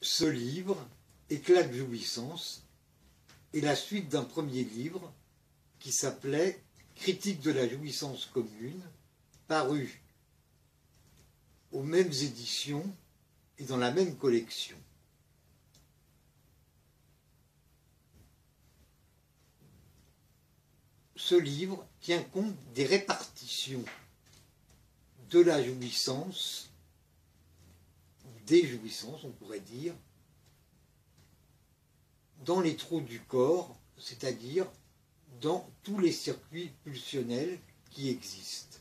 Ce livre, Éclat de jouissance, est la suite d'un premier livre qui s'appelait Critique de la jouissance commune, paru aux mêmes éditions et dans la même collection. Ce livre tient compte des répartitions de la jouissance, des jouissances, on pourrait dire, dans les trous du corps, c'est-à-dire dans tous les circuits pulsionnels qui existent.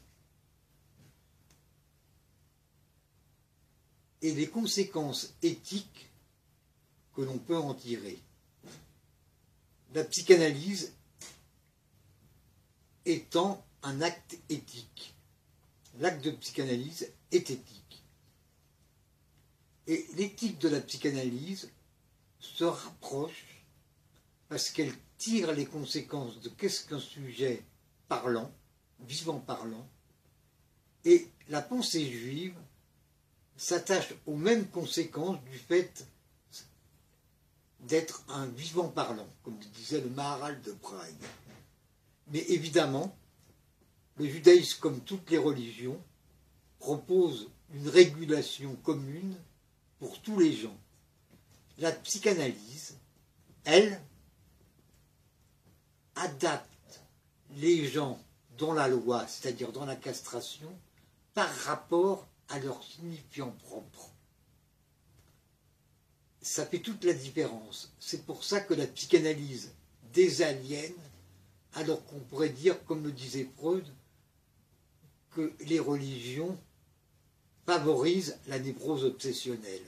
Et les conséquences éthiques que l'on peut en tirer. La psychanalyse étant un acte éthique. L'acte de psychanalyse est éthique. Et l'éthique de la psychanalyse se rapproche parce qu'elle tire les conséquences de qu'est-ce qu'un sujet parlant, vivant parlant, et la pensée juive s'attache aux mêmes conséquences du fait d'être un vivant parlant, comme disait le Maharal de Prague. Mais évidemment, le judaïsme, comme toutes les religions, propose une régulation commune pour tous les gens. La psychanalyse, elle, adapte les gens dans la loi, c'est-à-dire dans la castration, par rapport à leur signifiant propre. Ça fait toute la différence. C'est pour ça que la psychanalyse désaliène, alors qu'on pourrait dire, comme le disait Freud, que les religions favorisent la névrose obsessionnelle.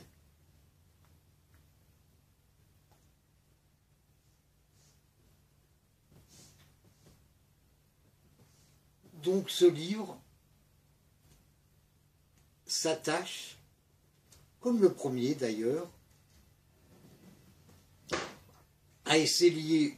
Donc ce livre s'attache, comme le premier d'ailleurs, à essayer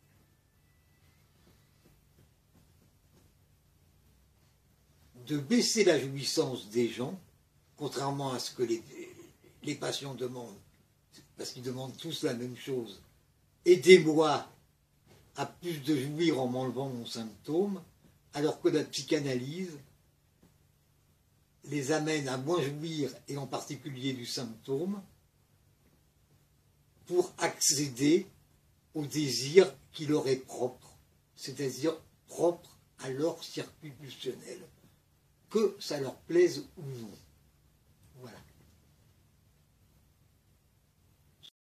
de baisser la jouissance des gens, contrairement à ce que les patients demandent, parce qu'ils demandent tous la même chose. Aidez-moi à plus de jouir en m'enlevant mon symptôme, alors que la psychanalyse les amène à moins jouir, et en particulier du symptôme, pour accéder au désir qui leur est propre, c'est-à-dire propre à leur circuit pulsionnel, que ça leur plaise ou non.